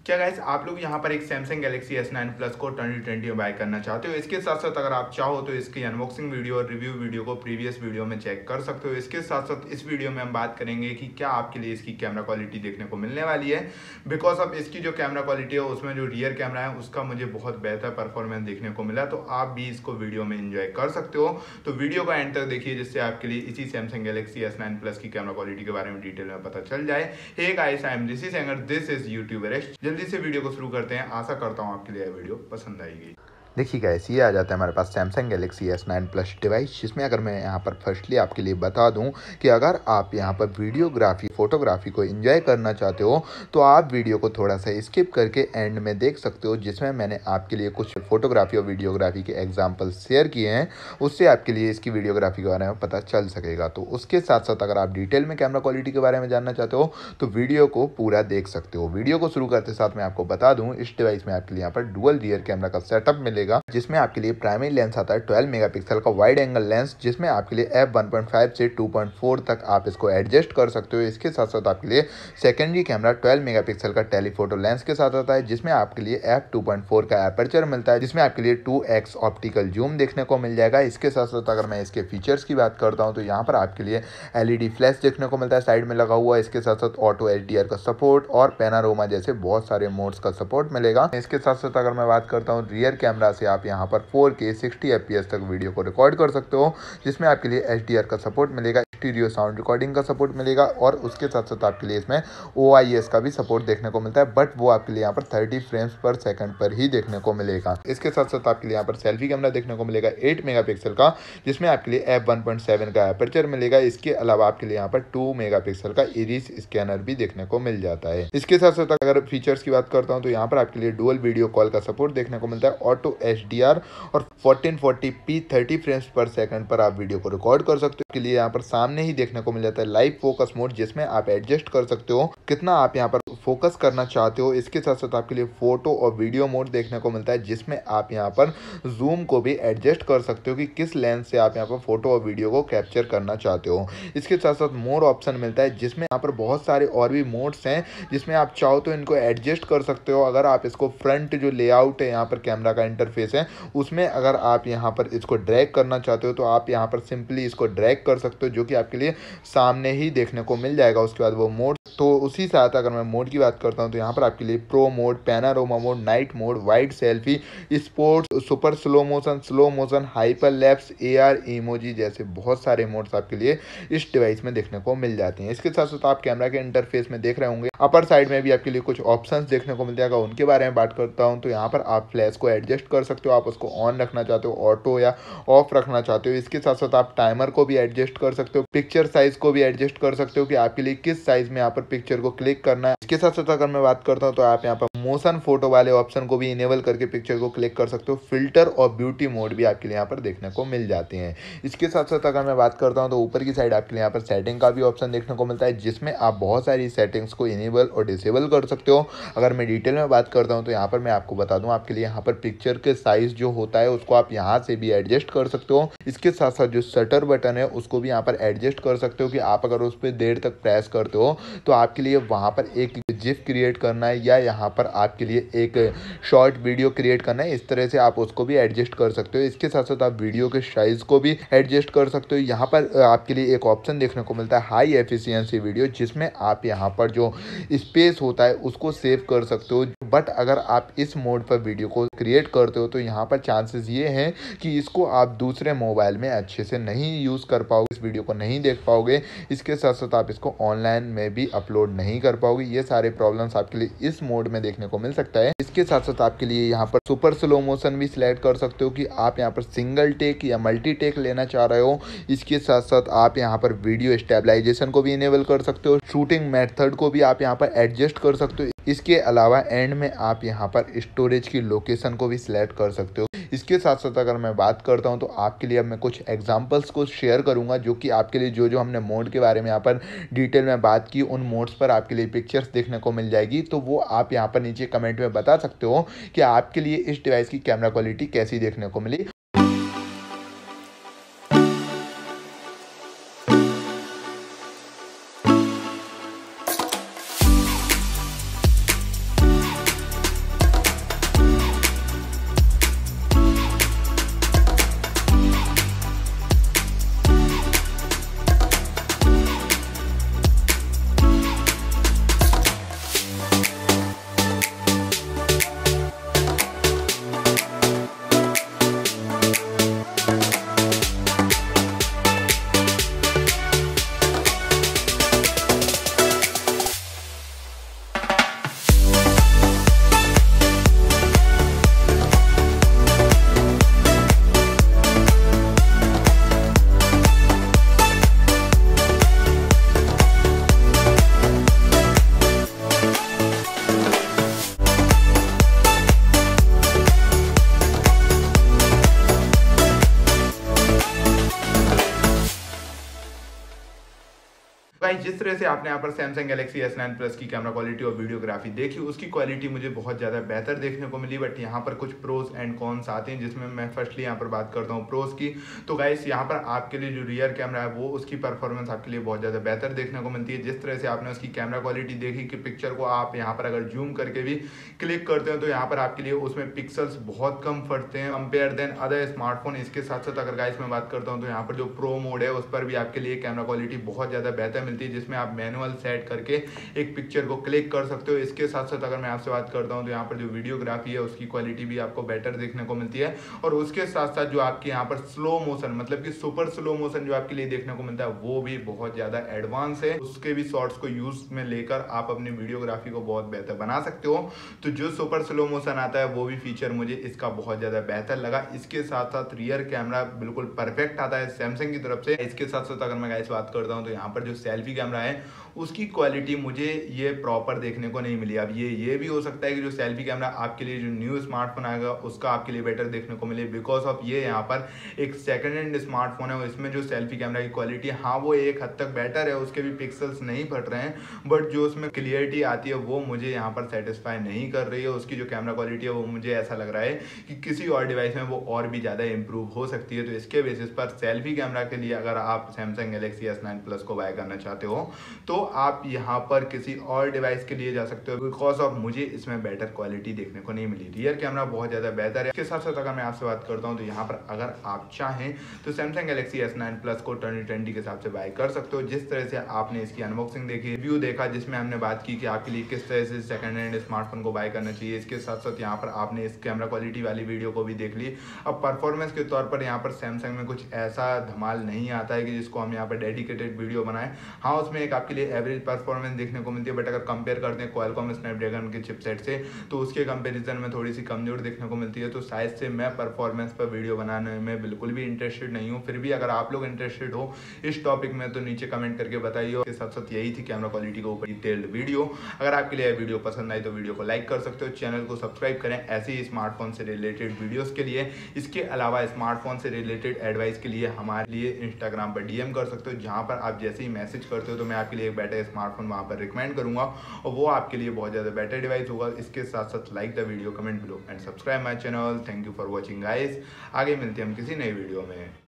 क्या गाइस आप लोग यहाँ पर एक Samsung Galaxy S9 Plus को 2020 में बाय करना चाहते हो। इसके साथ साथ अगर आप चाहो तो इसकी अनबॉक्सिंग वीडियो और रिव्यू वीडियो को प्रीवियस वीडियो में चेक कर सकते हो। इसके साथ साथ इस वीडियो में हम बात करेंगे कि क्या आपके लिए इसकी कैमरा क्वालिटी देखने को मिलने वाली है, बिकॉज अब इसकी जो कैमरा क्वालिटी है उसमें जो रियर कैमरा है उसका मुझे बहुत बेहतर परफॉर्मेंस देखने को मिला, तो आप भी इसको वीडियो में एंजॉय कर सकते हो। तो वीडियो का एंड तक देखिए जिससे आपके लिए इसी Samsung Galaxy S9 Plus की कैमरा क्वालिटी के बारे में डिटेल में पता चल जाए। Hey guys, I am Rishi Sengar, this is YouTuber. जल्दी से वीडियो को शुरू करते हैं। आशा करता हूँ आपके लिए यह वीडियो पसंद आएगी। देखिए गाइस, ये आ जाता है हमारे पास Samsung Galaxy S9 Plus device, जिसमें अगर मैं यहाँ पर फर्स्टली आपके लिए बता दूँ कि अगर आप यहाँ पर वीडियोग्राफी फोटोग्राफी को एंजॉय करना चाहते हो तो आप वीडियो को थोड़ा सा स्किप करके एंड में देख सकते हो, जिसमें मैंने आपके लिए कुछ फोटोग्राफी और वीडियोग्राफी के एग्जाम्पल शेयर किए हैं। उससे आपके लिए इसकी वीडियोग्राफी के बारे में पता चल सकेगा। तो उसके साथ साथ अगर आप डिटेल में कैमरा क्वालिटी के बारे में जानना चाहते हो तो वीडियो को पूरा देख सकते हो। वीडियो को शुरू करते साथ मैं आपको बता दूँ, इस डिवाइस में आपके लिए यहाँ पर डुअल रियर कैमरा का सेटअप मिलेगा, जिसमें आपके लिए प्राइमरी लेंस आता है 12 मेगापिक्सल का वाइड एंगल लेंस, जिसमें आपके लिए f1.5 से 2.4 तक आप इसको एडजस्ट कर सकते हो। इसके साथ साथ आपके लिए सेकेंडरी कैमरा 12 मेगापिक्सल का टेलीफोटो लेंस के साथ आता है, जिसमें आपके लिए f2.4 का एपर्चर मिलता है, जिसमें आपके लिए 2x ऑप्टिकल जूम देखने को मिल जाएगा। इसके साथ साथ अगर मैं इसके फीचर्स की बात करता हूँ तो यहाँ पर आपके लिए LED फ्लैश देखने को मिलता है साइड में लगा हुआ। इसके साथ साथ ऑटो HDR का सपोर्ट और पैनारोमा जैसे बहुत सारे मोड्स का सपोर्ट मिलेगा। इसके साथ साथ अगर मैं बात करता हूँ रियर कैमरा से, आप यहाँ पर 4K 60 FPS तक वीडियो को रिकॉर्ड कर सकते हो, जिसमें आपके लिए HDR का सपोर्ट मिलेगा, स्टीरियो साउंड रिकॉर्डिंग का सपोर्ट मिलेगा और उसके साथ साथ आपके लिए इसमें OIS का भी सपोर्ट देखने को मिलता है, बट वो आपके लिए यहाँ पर 30 फ्रेम्स पर सेकंड पर ही देखने को मिलेगा। इसके साथ साथ आपके लिए यहाँ पर सेल्फी कैमरा देखने को मिलेगा 8 मेगापिक्सल का, जिसमें आपके लिए f1.7 का एपर्चर मिलेगा। इसके अलावा आपके लिए यहाँ पर 2 मेगापिक्सल का इरिस स्कैनर भी देखने को मिल जाता है। इसके साथ साथ अगर फीचर्स की बात करता हूँ तो यहाँ पर आपके लिए डुअल वीडियो कॉल का सपोर्ट देखने को मिलता है, ऑटो HDR और 1440p 30 फ्रेम्स पर सेकंड पर आप वीडियो को रिकॉर्ड कर सकते हो। के लिए यहाँ पर सामने ही देखने को मिल जाता है लाइव फोकस मोड, जिसमें आप एडजस्ट कर सकते हो कितना आप यहाँ पर फोकस करना चाहते हो। इसके साथ साथ आपके लिए फोटो और वीडियो मोड देखने को मिलता है, जिसमें आप यहाँ पर जूम को भी एडजस्ट कर सकते हो कि किस लेंस से आप यहाँ पर फोटो और वीडियो को कैप्चर करना चाहते हो। इसके साथ साथ मोर ऑप्शन मिलता है, जिसमें यहाँ पर बहुत सारे और भी मोड्स हैं, जिसमें आप चाहो तो इनको एडजस्ट कर सकते हो। अगर आप इसको फ्रंट जो लेआउट है यहाँ पर कैमरा का इंटरफेस है उसमें अगर आप यहाँ पर इसको ड्रैग करना चाहते हो तो आप यहाँ पर सिंपली इसको ड्रैग कर सकते हो, जो कि आपके लिए सामने ही देखने को मिल जाएगा। उसके बाद वो मोड, तो उसी साथ अगर मैं मोड की बात करता हूँ तो यहाँ पर आपके लिए pro mode, panorama mode, night mode, wide selfie, sports, super slow motion, hyper lapse, AR emoji जैसे बहुत सारे मोड्स आपके लिए इस डिवाइस में देखने को मिल जाते हैं। इसके साथ साथ आप कैमरा के इंटरफेस में देख रहे होंगे अपर साइड में भी आपके लिए कुछ ऑप्शंस देखने को मिल जाएगा। उनके बारे में बात करता हूँ तो यहाँ पर आप फ्लैश को एडजस्ट कर सकते हो, आप उसको ऑन रखना चाहते हो, ऑटो या ऑफ रखना चाहते हो। इसके साथ साथ आप टाइमर को भी एडजस्ट कर सकते हो, पिक्चर साइज को भी एडजस्ट कर सकते हो कि आपके लिए किस साइज में यहाँ पर पिक्चर को क्लिक करना है। इसके साथ साथ अगर मैं बात करता हूँ तो आप यहाँ पर मोशन फोटो वाले ऑप्शन को भी इनेबल करके पिक्चर को क्लिक कर सकते हो। फिल्टर और ब्यूटी मोड भी आपके लिए यहाँ पर देखने को मिल जाते हैं। इसके साथ साथ अगर मैं बात करता हूँ तो ऊपर की साइड आपके लिए यहाँ पर सेटिंग का भी ऑप्शन देखने को मिलता है, जिसमें आप बहुत सारी सेटिंग्स को इनेबल और डिसेबल कर सकते हो। अगर मैं डिटेल में बात करता हूँ तो यहाँ पर मैं आपको बता दूँ, आपके लिए यहाँ पर पिक्चर के साइज जो होता है उसको आप यहाँ से भी एडजस्ट कर सकते हो। इसके साथ साथ जो शटर बटन है उसको भी यहाँ पर एडजस्ट कर सकते हो कि आप अगर उस पर देर तक प्रेस करते हो तो आपके लिए वहाँ पर एक जिफ क्रिएट करना है या यहाँ पर आपके लिए एक शॉर्ट वीडियो क्रिएट करना है, इस तरह से आप उसको भी एडजस्ट कर सकते हो। इसके साथ साथ आप वीडियो के साइज को भी एडजस्ट कर सकते हो। यहाँ पर आपके लिए एक ऑप्शन देखने को मिलता है हाई एफिशिएंसी वीडियो, जिसमें आप यहाँ पर जो स्पेस होता है उसको सेव कर सकते हो। बट अगर आप इस मोड पर वीडियो को क्रिएट करते हो तो यहाँ पर चांसेस ये हैं कि इसको आप दूसरे मोबाइल में अच्छे से नहीं यूज़ कर पाओगे, इस वीडियो को नहीं देख पाओगे। इसके साथ साथ आप इसको ऑनलाइन में भी अपलोड नहीं कर पाओगे। ये सारे प्रॉब्लम्स आपके लिए इस मोड में देखने को मिल सकता है। इसके साथ साथ आपके लिए यहाँ पर सुपर स्लो मोशन भी सिलेक्ट कर सकते हो कि आप यहाँ पर सिंगल टेक या मल्टी टेक लेना चाह रहे हो। इसके साथ साथ आप यहाँ पर वीडियो स्टेबलाइजेशन को भी इनेबल कर सकते हो, शूटिंग मेथड को भी आप यहाँ पर एडजस्ट कर सकते हो। इसके अलावा एंड में आप यहाँ पर स्टोरेज की लोकेशन को भी सिलेक्ट कर सकते हो। इसके साथ साथ अगर मैं बात करता हूँ तो आपके लिए अब मैं कुछ एग्जांपल्स को शेयर करूँगा, जो कि आपके लिए जो हमने मोड के बारे में यहाँ पर डिटेल में बात की उन मोड्स पर आपके लिए पिक्चर्स देखने को मिल जाएगी। तो वो आप यहाँ पर नीचे कमेंट में बता सकते हो कि आपके लिए इस डिवाइस की कैमरा क्वालिटी कैसी देखने को मिली। गाइस जिस तरह से आपने यहाँ पर Samsung Galaxy S9 Plus की कैमरा क्वालिटी और वीडियोग्राफी देखी, उसकी क्वालिटी मुझे बहुत ज़्यादा बेहतर देखने को मिली। बट यहाँ पर कुछ प्रोज एंड कॉन्स आते हैं, जिसमें मैं फर्स्टली यहाँ पर बात करता हूँ प्रोज की। तो गाइस यहाँ पर आपके लिए जो रियर कैमरा है वो उसकी परफॉर्मेंस आपके लिए बहुत ज़्यादा बेहतर देखने को मिलती है। जिस तरह से आपने उसकी कैमरा क्वालिटी देखी कि पिक्चर को आप यहाँ पर अगर जूम करके भी क्लिक करते हो तो यहाँ पर आपके लिए उसमें पिक्सल्स बहुत कम फटते हैं कंपेयर देन अदर स्मार्टफोन। इसके साथ साथ अगर गाइस मैं बात करता हूँ तो यहाँ पर जो प्रो मोड है उस पर भी आपके लिए कैमरा क्वालिटी बहुत ज़्यादा बेहतर मिलती है, जिसमें आप मैनुअल सेट करके एक पिक्चर को क्लिक कर सकते हो। इसके साथ साथ अगर मैं आपसे बात करता हूँ तो यहाँ पर जो वीडियोग्राफी है उसकी क्वालिटी भी आपको बेटर देखने को मिलती है। और उसके साथ साथ जो आपके यहाँ पर स्लो मोशन मतलब कि सुपर स्लो मोशन जो आपके लिए देखने को मिलता है वो भी बहुत ज़्यादा एडवांस है। उसके भी शॉर्ट्स को यूज में लेकर आप अपनी वीडियोग्राफी को बहुत बेहतर बना सकते हो। तो जो सुपर स्लो मोशन आता है वो भी फीचर मुझे इसका बहुत ज़्यादा बेहतर लगा। इसके साथ साथ रियर कैमरा बिल्कुल परफेक्ट आता है सैमसंग की तरफ से। इसके साथ साथ अगर मैं गाइस बात करता हूँ तो यहाँ पर जो सेल्फी कैमरा है उसकी क्वालिटी मुझे ये प्रॉपर देखने को नहीं मिली। अब ये भी हो सकता है कि जो सेल्फी कैमरा आपके लिए जो न्यू स्मार्टफोन आएगा उसका आपके लिए बेटर देखने को मिले, बिकॉज ऑफ ये यहाँ पर एक सेकंड हैंड स्मार्टफोन है। इसमें जो सेल्फी कैमरा की क्वालिटी हाँ वो एक हद तक बेटर है, उसके भी पिक्सल्स नहीं फट रहे हैं, बट जो उसमें क्लियरिटी आती है वो मुझे यहाँ पर सेटिस्फाई नहीं कर रही है। उसकी जो कैमरा क्वालिटी है वो मुझे ऐसा लग रहा है कि किसी और डिवाइस में वो और भी ज़्यादा इंप्रूव हो सकती है। तो इसके बेसिस पर सेल्फी कैमरा के लिए अगर आप सैमसंग गैलेक्सी S9 Plus को बाय करना चाहते हो तो आप यहाँ पर किसी और डिवाइस के लिए जा सकते हो, बिकॉज ऑफ मुझे इसमें बेटर क्वालिटी देखने को नहीं मिली। रियर कैमरा बहुत ज़्यादा बेहतर है। इसके साथ साथ अगर मैं आपसे बात करता हूँ तो यहाँ पर अगर आप चाहें तो सैमसंग गैलेक्सी S9 Plus को 2020 के हिसाब से बाय कर सकते हो। जिस तरह से आपने इसकी अनबॉक्सिंग देखी, रिव्यू देखा जिसमें हमने बात की कि आपके लिए किस तरह से सेकंड हैंड स्मार्टफोन को बाय करना चाहिए, इसके साथ साथ यहाँ पर आपने इस कैमरा क्वालिटी वाली वीडियो को भी देख ली। अब परफॉर्मेंस के तौर पर यहाँ पर सैमसंग में कुछ ऐसा धमाल नहीं आता है कि जिसको हम यहाँ पर डेडिकेटेड वीडियो बनाएं। हाँ उसमें एक आपके लिए एवरेज परफॉर्मेंस देखने को मिलती है, बट अगर कंपेयर करते हैं क्वालकॉम स्नैपड्रैगन के चिपसेट से तो उसके कंपैरिजन में थोड़ी सी कमजोर देखने को मिलती है। तो शायद से मैं परफॉर्मेंस पर वीडियो बनाने में बिल्कुल भी इंटरेस्टेड नहीं हूँ। फिर भी अगर आप लोग इंटरेस्टेड हो इस टॉपिक में तो नीचे कमेंट करके बताइए। इसके साथ साथ यही थी कैमरा क्वालिटी के ऊपर डिटेल्ड वीडियो। अगर आपके लिए वीडियो पसंद आई तो वीडियो को लाइक कर सकते हो, चैनल को सब्सक्राइब करें ऐसे ही स्मार्टफोन से रिलेटेड वीडियोस के लिए। इसके अलावा स्मार्टफोन से रिलेटेड एडवाइस के लिए हमारे लिए इंस्टाग्राम पर डीएम कर सकते हो, जहां पर आप जैसे ही मैसेज करते हो तो मैं आपके लिए एक बेटर स्मार्टफोन वहां पर रिकमेंड करूंगा और वो आपके लिए बहुत ज़्यादा बेटर डिवाइस होगा। इसके साथ साथ like the video, comment below and subscribe my channel. Thank you for watching guys. आगे मिलते हैं हम किसी नई वीडियो में।